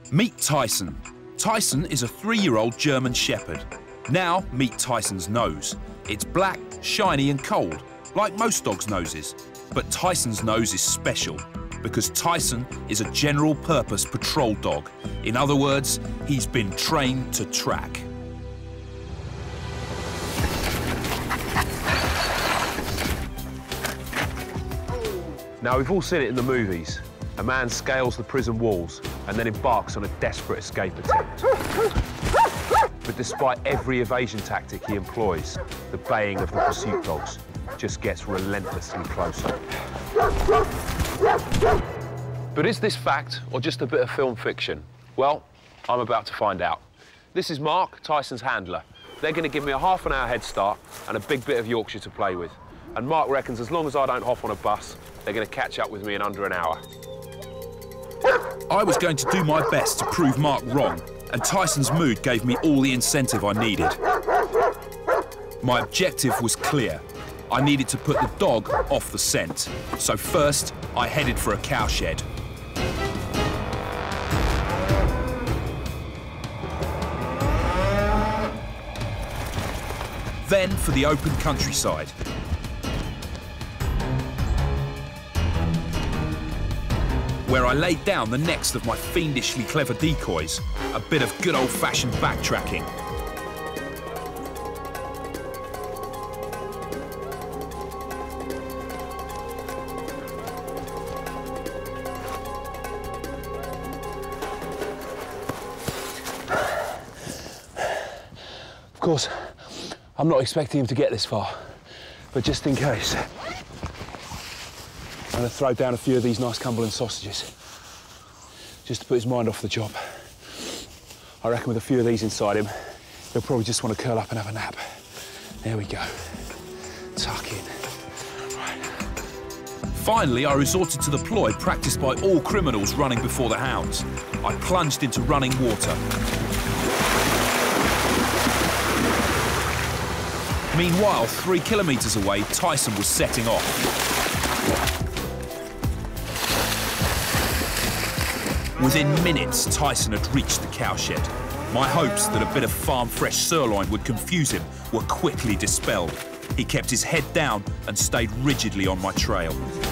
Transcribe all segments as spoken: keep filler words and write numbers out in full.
Meet Tyson. Tyson is a three-year-old German Shepherd. Now, meet Tyson's nose. It's black, shiny and cold, like most dogs' noses. But Tyson's nose is special because Tyson is a general-purpose patrol dog. In other words, he's been trained to track. Now, we've all seen it in the movies. A man scales the prison walls and then embarks on a desperate escape attempt. But despite every evasion tactic he employs, the baying of the pursuit dogs just gets relentlessly closer. But is this fact or just a bit of film fiction? Well, I'm about to find out. This is Mark, Tyson's handler. They're going to give me a half an hour head start and a big bit of Yorkshire to play with. And Mark reckons as long as I don't hop on a bus, they're going to catch up with me in under an hour. I was going to do my best to prove Mark wrong, and Tyson's mood gave me all the incentive I needed. My objective was clear. I needed to put the dog off the scent. So first, I headed for a cowshed. Then for the open countryside. Where I laid down the next of my fiendishly clever decoys, a bit of good old-fashioned backtracking. Of course, I'm not expecting him to get this far, but just in case, I'm going to throw down a few of these nice Cumberland sausages, just to put his mind off the job. I reckon with a few of these inside him, he'll probably just want to curl up and have a nap. There we go. Tuck in. Right. Finally, I resorted to the ploy practiced by all criminals running before the hounds. I plunged into running water. Meanwhile, three kilometres away, Tyson was setting off. Within minutes, Tyson had reached the cowshed. My hopes that a bit of farm-fresh sirloin would confuse him were quickly dispelled. He kept his head down and stayed rigidly on my trail.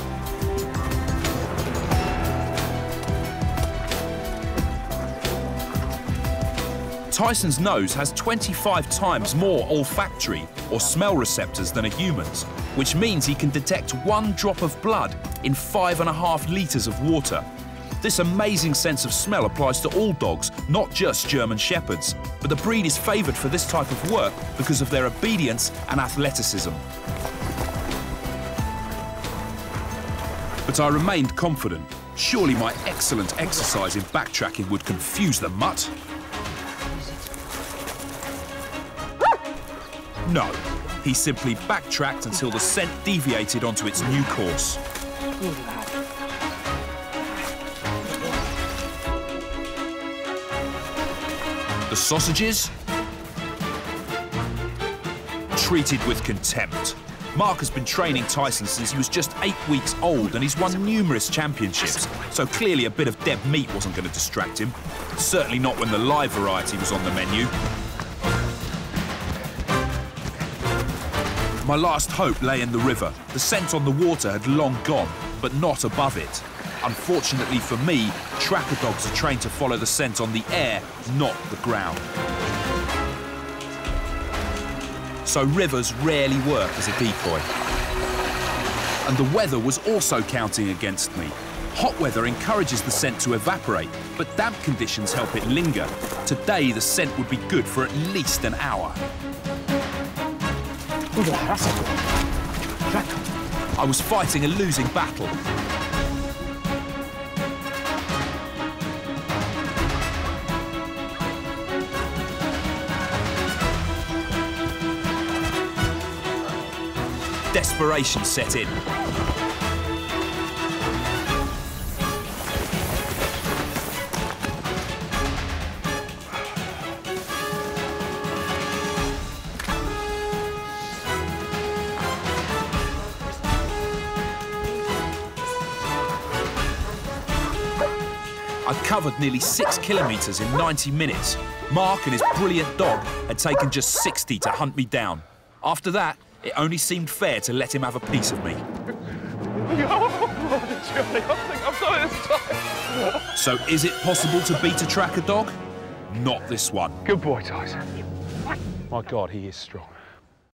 Tyson's nose has twenty-five times more olfactory or smell receptors than a human's, which means he can detect one drop of blood in five and a half litres of water. This amazing sense of smell applies to all dogs, not just German Shepherds. But the breed is favoured for this type of work because of their obedience and athleticism. But I remained confident. Surely my excellent exercise in backtracking would confuse the mutt. No, he simply backtracked until the scent deviated onto its new course. The sausages? Treated with contempt. Mark has been training Tyson since he was just eight weeks old and he's won numerous championships, so clearly a bit of dead meat wasn't going to distract him. Certainly not when the live variety was on the menu. My last hope lay in the river. The scent on the water had long gone, but not above it. Unfortunately for me, tracker dogs are trained to follow the scent on the air, not the ground. So rivers rarely work as a decoy. And the weather was also counting against me. Hot weather encourages the scent to evaporate, but damp conditions help it linger. Today, the scent would be good for at least an hour. I was fighting a losing battle. Desperation set in. I'd covered nearly six kilometres in ninety minutes. Mark and his brilliant dog had taken just sixty to hunt me down. After that, it only seemed fair to let him have a piece of me. So is it possible to beat a tracker dog? Not this one. Good boy, Tyson. My God, he is strong.